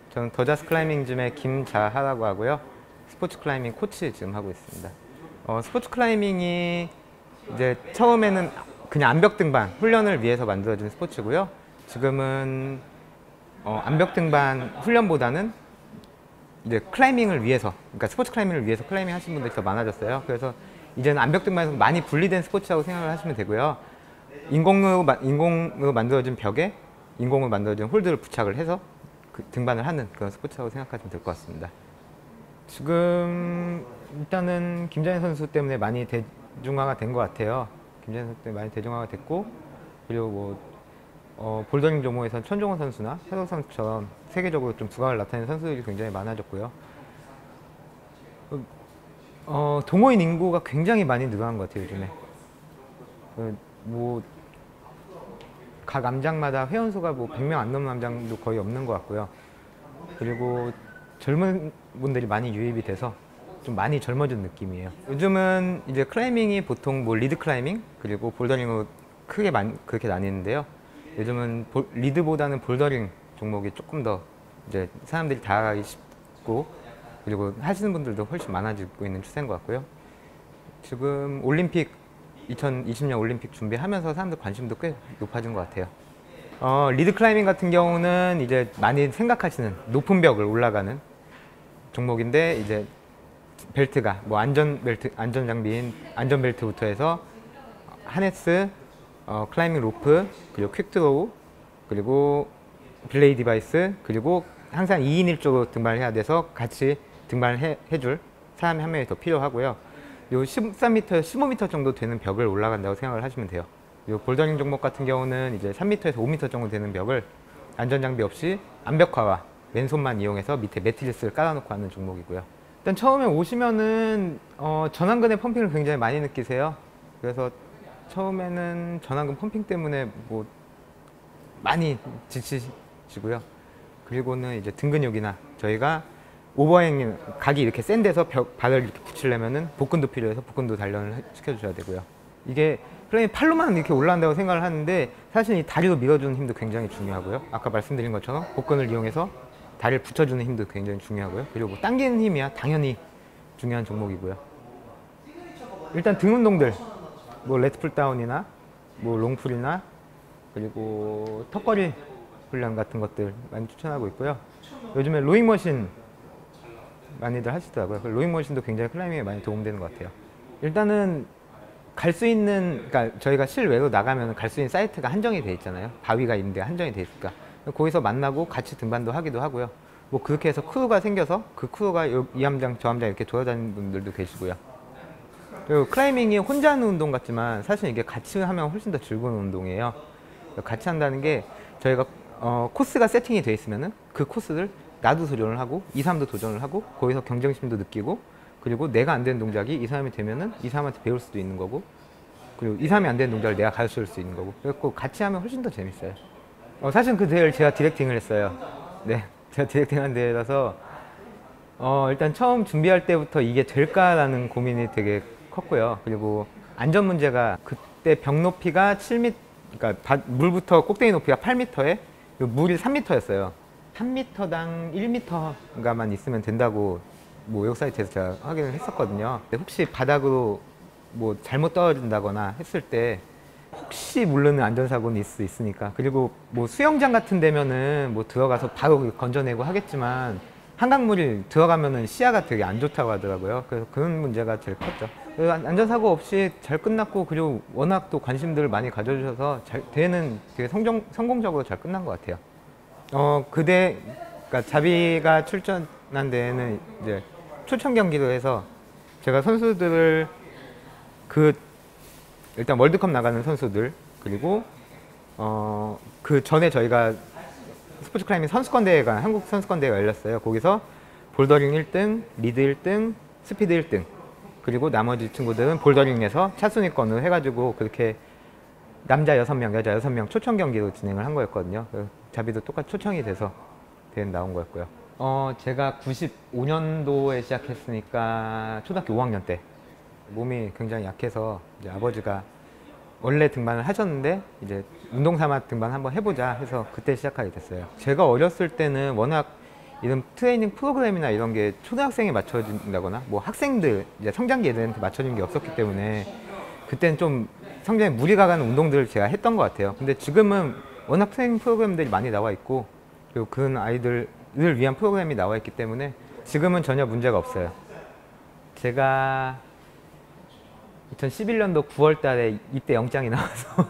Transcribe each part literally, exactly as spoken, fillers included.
저는 더자스 클라이밍 짐의 김자하라고 하고요. 스포츠 클라이밍 코치 지금 하고 있습니다. 어, 스포츠 클라이밍이 이제 처음에는 그냥 암벽 등반 훈련을 위해서 만들어진 스포츠고요. 지금은 어, 암벽 등반 훈련보다는 이제 클라이밍을 위해서, 그러니까 스포츠 클라이밍을 위해서 클라이밍 하시는 분들이 더 많아졌어요. 그래서 이제는 암벽 등반에서 많이 분리된 스포츠라고 생각을 하시면 되고요. 인공으로, 인공으로 만들어진 벽에 인공으로 만들어진 홀드를 부착을 해서 그 등반을 하는 그런 스포츠라고 생각하시면 될 것 같습니다. 지금 일단은 김자현 선수 때문에 많이 대중화가 된 것 같아요. 김자현 선수 때문에 많이 대중화가 됐고, 그리고 뭐 어, 볼더링 종목에서는 천종원 선수나 해석 선수처럼 세계적으로 좀 두각을 나타내는 선수들이 굉장히 많아졌고요. 어, 동호인 인구가 굉장히 많이 늘어난 것 같아요, 요즘에. 그, 뭐, 각 암장마다 회원수가 뭐 백 명 안 넘는 암장도 거의 없는 것 같고요. 그리고 젊은 분들이 많이 유입이 돼서 좀 많이 젊어진 느낌이에요. 요즘은 이제 클라이밍이 보통 뭐 리드 클라이밍 그리고 볼더링으로 크게 만, 그렇게 나뉘는데요. 요즘은 볼, 리드보다는 볼더링 종목이 조금 더 이제 사람들이 다가가기 쉽고, 그리고 하시는 분들도 훨씬 많아지고 있는 추세인 것 같고요. 지금 올림픽 이천이십 년 올림픽 준비하면서 사람들 관심도 꽤 높아진 것 같아요. 어, 리드 클라이밍 같은 경우는 이제 많이 생각하시는 높은 벽을 올라가는 종목인데, 이제 벨트가 뭐 안전 벨트, 안전 장비인 안전 벨트부터 해서 하네스, 어, 클라이밍 로프, 그리고 퀵드로우, 그리고 빌레이 디바이스, 그리고 항상 이 인 일 조로 등반을 해야 돼서 같이 등반을 해, 해줄 사람이 한 명이 더 필요하고요. 요 십삼 미터, 십오 미터 정도 되는 벽을 올라간다고 생각을 하시면 돼요. 요 볼더링 종목 같은 경우는 이제 삼 미터에서 오 미터 정도 되는 벽을 안전 장비 없이 암벽화와 왼손만 이용해서 밑에 매트리스를 깔아놓고 하는 종목이고요. 일단 처음에 오시면은 어, 전완근의 펌핑을 굉장히 많이 느끼세요. 그래서 처음에는 전완근 펌핑 때문에 뭐 많이 지치시고요. 그리고는 이제 등 근육이나 저희가 오버행 각이 이렇게 센 데서 벽, 발을 이렇게 붙이려면은 복근도 필요해서 복근도 단련을 시켜주셔야 되고요. 이게 플레이 팔로만 이렇게 올라간다고 생각을 하는데, 사실 이 다리로 밀어주는 힘도 굉장히 중요하고요. 아까 말씀드린 것처럼 복근을 이용해서 다리를 붙여주는 힘도 굉장히 중요하고요. 그리고 뭐 당기는 힘이야 당연히 중요한 종목이고요. 일단 등 운동들, 뭐 레트풀 다운이나 뭐 롱풀이나 그리고 턱걸이 훈련 같은 것들 많이 추천하고 있고요. 요즘에 로잉머신 많이들 하시더라고요. 로잉머신도 굉장히 클라이밍에 많이 도움되는 것 같아요. 일단은 갈 수 있는, 그러니까 저희가 실외로 나가면 갈 수 있는 사이트가 한정이 돼 있잖아요. 바위가 있는데 한정이 돼 있으니까 거기서 만나고 같이 등반도 하기도 하고요. 뭐 그렇게 해서 크루가 생겨서 그 크루가 이 함장 저 함장 이렇게 돌아다니는 분들도 계시고요. 그리고 클라이밍이 혼자 하는 운동 같지만 사실 이게 같이 하면 훨씬 더 즐거운 운동이에요. 같이 한다는 게 저희가 어, 코스가 세팅이 돼 있으면은 그 코스를 나도 도전을 하고 이 사람도 도전을 하고 거기서 경쟁심도 느끼고, 그리고 내가 안 되는 동작이 이 사람이 되면은 이 사람한테 배울 수도 있는 거고, 그리고 이 사람이 안 되는 동작을 내가 가르쳐 줄 수 있는 거고, 그래서 같이 하면 훨씬 더 재밌어요. 어, 사실 그 대회를 제가 디렉팅을 했어요. 네, 제가 디렉팅한 대회라서 어, 일단 처음 준비할 때부터 이게 될까라는 고민이 되게 컸고요. 그리고 안전 문제가, 그때 벽 높이가 칠 미터, 그러니까 바, 물부터 꼭대기 높이가 팔 미터에 물이 삼 미터였어요. 삼 미터당 일 미터가만 있으면 된다고 뭐 웹사이트에서 제가 확인을 했었거든요. 근데 혹시 바닥으로 뭐 잘못 떨어진다거나 했을 때 혹시 모르는 안전사고는 있을 수 있으니까. 그리고 뭐 수영장 같은 데면은 뭐 들어가서 바로 건져내고 하겠지만, 한강물이 들어가면은 시야가 되게 안 좋다고 하더라고요. 그래서 그런 문제가 제일 컸죠. 안전사고 없이 잘 끝났고, 그리고 워낙 또 관심들을 많이 가져주셔서 잘, 대회는 되게 성정, 성공적으로 잘 끝난 것 같아요. 어, 그대, 그러니까 자비가 출전한 데에는 이제 초청 경기로 해서 제가 선수들을 그 일단 월드컵 나가는 선수들, 그리고 어, 그 전에 저희가 스포츠 클라이밍 선수권 대회가, 한국 선수권 대회가 열렸어요. 거기서 볼더링 일 등, 리드 일 등, 스피드 일 등, 그리고 나머지 친구들은 볼더링에서 차순위권으로 해가지고 그렇게 남자 여섯 명, 여자 여섯 명 초청 경기로 진행을 한 거였거든요. 자비도 똑같이 초청이 돼서 대회 나온 거였고요. 어, 제가 구십오 년도에 시작했으니까 초등학교 오 학년 때 몸이 굉장히 약해서 이제 아버지가 원래 등반을 하셨는데 이제 운동 삼아 등반 한번 해보자 해서 그때 시작하게 됐어요. 제가 어렸을 때는 워낙 이런 트레이닝 프로그램이나 이런 게 초등학생에 맞춰진다거나 뭐 학생들 이제 성장기 애들한테 맞춰진 게 없었기 때문에 그때는 좀 성장에 무리가 가는 운동들을 제가 했던 것 같아요. 근데 지금은 워낙 트레이닝 프로그램들이 많이 나와 있고 그리고 그런 아이들을 위한 프로그램이 나와 있기 때문에 지금은 전혀 문제가 없어요. 제가 이천십일 년도 구월 달에 입대 영장이 나와서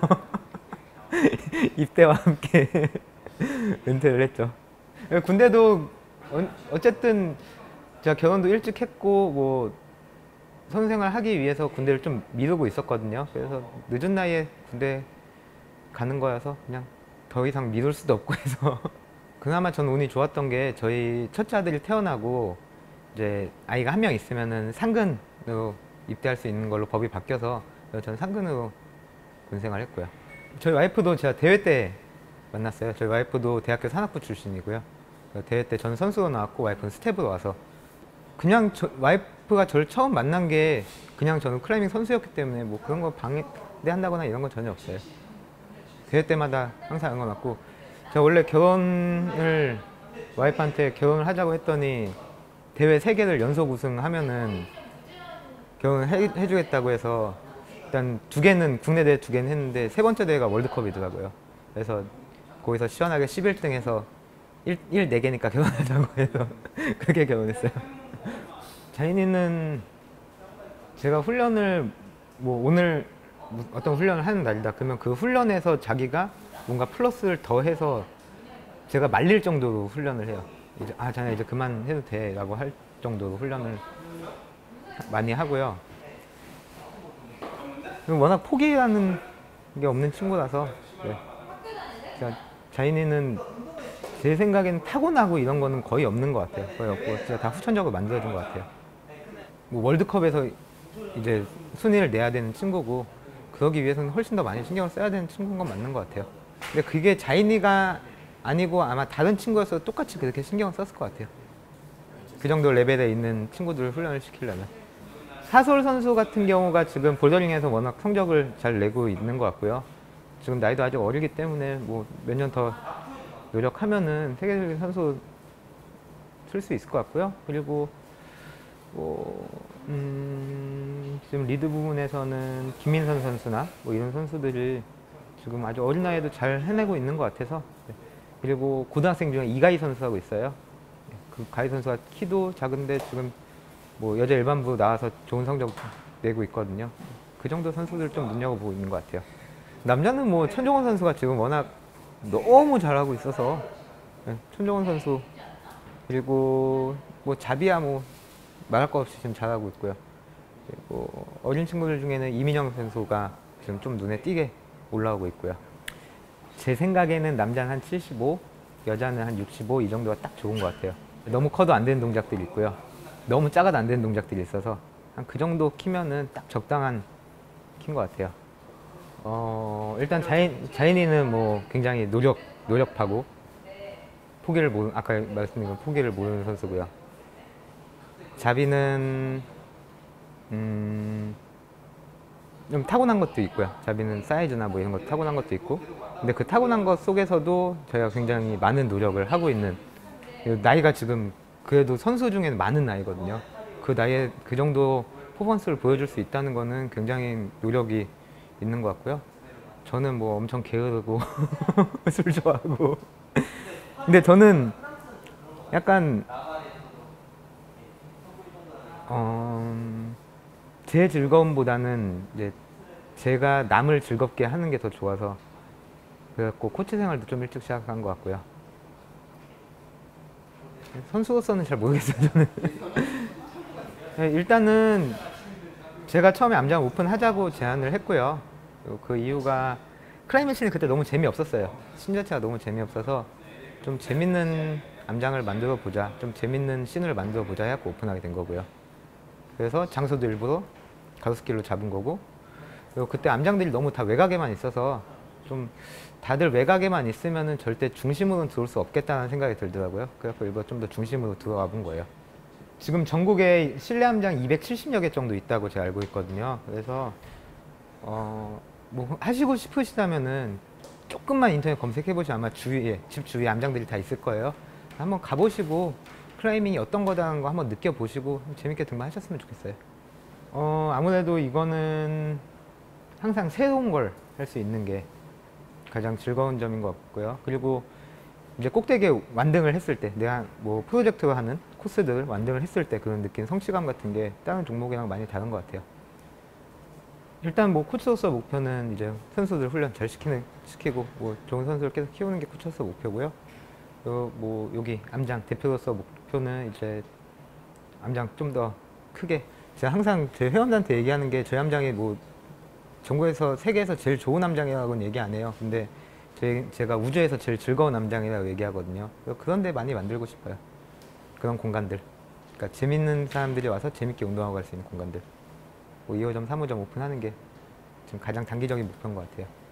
입대와 함께 은퇴를 했죠. 군대도 어쨌든 제가 결혼도 일찍 했고 뭐 선생활 하기 위해서 군대를 좀 미루고 있었거든요. 그래서 늦은 나이에 군대 가는 거여서 그냥 더 이상 미룰 수도 없고 해서 그나마 저는 운이 좋았던 게 저희 첫째 아들이 태어나고 이제 아이가 한 명 있으면은 상근으로 입대할 수 있는 걸로 법이 바뀌어서 저는 상근으로 군생활 했고요. 저희 와이프도 제가 대회 때 만났어요. 저희 와이프도 대학교 산악부 출신이고요. 대회 때 저는 선수로 나왔고 와이프는 스텝으로 와서 그냥 저, 와이프가 저를 처음 만난 게 그냥 저는 클라이밍 선수였기 때문에 뭐 그런 거 방해한다거나 이런 건 전혀 없어요. 대회 때마다 항상 응원 왔고 제가 원래 결혼을 와이프한테 결혼을 하자고 했더니 대회 세 개를 연속 우승하면은 결혼을 해, 해주겠다고 해서 일단 두 개는 국내 대회 두 개는 했는데 세 번째 대회가 월드컵이더라고요. 그래서 거기서 시원하게 십일 등 해서 일, 일 네 개니까 결혼하자고 해서 그렇게 결혼했어요. 자인이는 제가 훈련을 뭐 오늘 어떤 훈련을 하는 날이다 그러면 그 훈련에서 자기가 뭔가 플러스를 더 해서 제가 말릴 정도로 훈련을 해요. 이제 아 자네 이제 그만해도 돼 라고 할 정도로 훈련을 많이 하고요. 워낙 포기하는 게 없는 친구라서 네. 자인이는 제 생각에는 타고나고 이런 거는 거의 없는 것 같아요. 거의 없고 진짜 다 후천적으로 만들어준 것 같아요. 뭐 월드컵에서 이제 순위를 내야 되는 친구고 그러기 위해서는 훨씬 더 많이 신경을 써야 되는 친구인 건 맞는 것 같아요. 근데 그게 자인이가 아니고 아마 다른 친구였어도 똑같이 그렇게 신경을 썼을 것 같아요. 그 정도 레벨에 있는 친구들을 훈련을 시키려면. 하솔 선수 같은 경우가 지금 볼더링에서 워낙 성적을 잘 내고 있는 것 같고요. 지금 나이도 아직 어리기 때문에 뭐 몇 년 더 노력하면은 세계적인 선수 쓸 수 있을 것 같고요. 그리고 뭐 음, 지금 리드 부분에서는 김민선 선수나 뭐 이런 선수들이 지금 아주 어린 나이에도 잘 해내고 있는 것 같아서 네. 그리고 고등학생 중에 이가희 선수하고 있어요. 그 가희 선수가 키도 작은데 지금 뭐 여자 일반부 나와서 좋은 성적 내고 있거든요. 그 정도 선수들 좀 눈여겨보고 있는 것 같아요. 남자는 뭐 천종원 선수가 지금 워낙 너무 잘하고 있어서 네, 천종원 선수 그리고 뭐 자비야 뭐 말할 거 없이 지금 잘하고 있고요. 그리고 어린 친구들 중에는 이민영 선수가 지금 좀 눈에 띄게 올라오고 있고요. 제 생각에는 남자는 한 칠십오, 여자는 한 육십오 이 정도가 딱 좋은 것 같아요. 너무 커도 안 되는 동작들이 있고요. 너무 작아도 안 되는 동작들이 있어서 한 그 정도 키면은 딱 적당한 키인 것 같아요. 어, 일단 자인, 자인이는 뭐 굉장히 노력, 노력하고 포기를 모르는, 아까 말씀드린 포기를 모르는 선수고요. 자비는 음, 좀 타고난 것도 있고요. 자비는 사이즈나 뭐 이런 것 타고난 것도 있고 근데 그 타고난 것 속에서도 저희가 굉장히 많은 노력을 하고 있는 나이가 지금 그래도 선수 중에는 많은 나이거든요. 그 나이에 그 정도 퍼포먼스를 보여줄 수 있다는 거는 굉장히 노력이 있는 것 같고요. 저는 뭐 엄청 게으르고 술 좋아하고 근데 저는 약간 어, 제 즐거움보다는 이제 제가 남을 즐겁게 하는 게 더 좋아서 그래갖고 코치 생활도 좀 일찍 시작한 것 같고요. 선수로서는 잘 모르겠어요. 저는 일단은 제가 처음에 암장 오픈 하자고 제안을 했고요. 그 이유가 클라이밍 씬이 그때 너무 재미없었어요. 씬 자체가 너무 재미없어서 좀 재밌는 암장을 만들어 보자, 좀 재밌는 씬을 만들어 보자 해갖고 오픈하게 된 거고요. 그래서 장소도 일부러 가로수길로 잡은 거고 그리고 그때 암장들이 너무 다 외곽에만 있어서 좀 다들 외곽에만 있으면은 절대 중심으로는 들어올 수 없겠다는 생각이 들더라고요. 그래서 일부러 좀 더 중심으로 들어가 본 거예요. 지금 전국에 실내 암장 이백칠십여 개 정도 있다고 제가 알고 있거든요. 그래서 어, 뭐 하시고 싶으시다면은 조금만 인터넷 검색해 보시면 아마 주위에 집 주위에 암장들이 다 있을 거예요. 한번 가보시고 클라이밍이 어떤 거다는 거 한번 느껴보시고 재밌게 등반하셨으면 좋겠어요. 어, 아무래도 이거는 항상 새로운 걸 할 수 있는 게 가장 즐거운 점인 것 같고요. 그리고 이제 꼭대기에 완등을 했을 때, 내가 뭐 프로젝트로 하는 코스들을 완등을 했을 때 그런 느낀 성취감 같은 게 다른 종목이랑 많이 다른 것 같아요. 일단 뭐 코치로서 목표는 이제 선수들 훈련 잘 시키는, 시키고 뭐 좋은 선수를 계속 키우는 게 코치로서 목표고요. 또 뭐 여기 암장 대표로서 목표는 이제 암장 좀 더 크게, 제가 항상 제 회원들한테 얘기하는 게 저희 암장이 뭐 전국에서 세계에서 제일 좋은 암장이라고는 얘기 안 해요. 근데 제, 제가 우주에서 제일 즐거운 암장이라고 얘기하거든요. 그런 데 많이 만들고 싶어요. 그런 공간들. 그러니까 재밌는 사람들이 와서 재밌게 운동하고 갈 수 있는 공간들. 뭐 이 호점, 삼 호점 오픈하는 게 지금 가장 단기적인 목표인 것 같아요.